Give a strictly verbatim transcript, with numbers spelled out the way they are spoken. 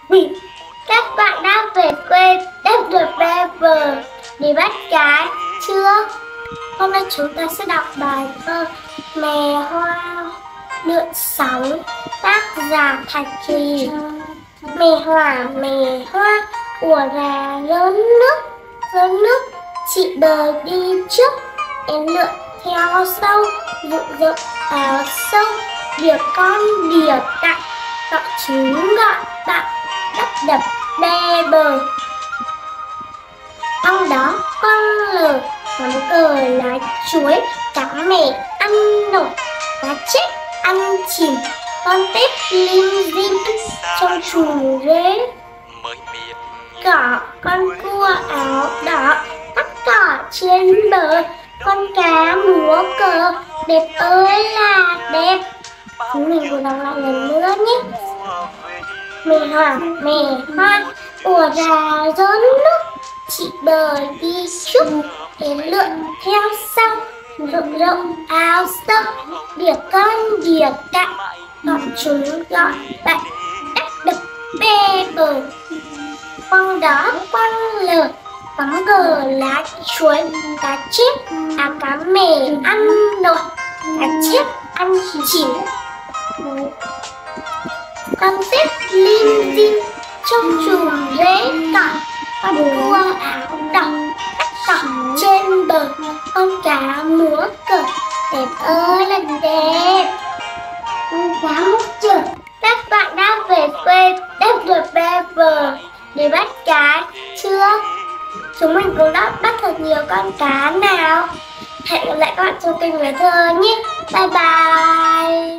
Các bạn đã về quê đáp được be bờ để bắt cá chưa? Hôm nay chúng ta sẽ đọc bài thơ Mè Hoa Lượn Sóng, tác giả Thạch Trì. Mè hỏa mè hoa ùa ra rớn nước, rớn nước chị bờ đi trước, em lượn theo sau, dựng dựng áo sâu, đỉa con đỉa cạnh, gọi chúng gọi bạn, đắp đập be bờ. Trong đó con lờ cắm cờ lá chuối, cá mè ăn nổi, cá chết ăn chìm, con tép lim dim trong chùm rễ. Cỏ con cua áo đỏ tắt cỏ trên bờ, con cá múa cờ đẹp ơi là đẹp. Chúng mình cùng đọc lại lần nữa nhé. Mè hỏa mè hoa ùa ra rớn nước, chị bờ đi trước, em lượn theo sau, rộng rộng áo sâu, đỉa con đỉa cạnh, gọi chúng gọi bạn, đắp đập be bờ. Quăng đó quăng lờ cắm cờ lá chuối, cá chết à cá mè ăn nổi, cá chết ăn chìm, con tép lim dim trong chùm rễ cỏ, con cua áo đỏ tắt cỏ trên bờ, con cá múa cờ đẹp ơi là đẹp. Con cá múa cờ. Các bạn đã về quê đáp được be bờ để bắt cá chưa? Chúng mình cũng đã bắt thật nhiều con cá nào. Hẹn gặp lại các bạn trong kênh Bé Thơ nhé. Bye bye.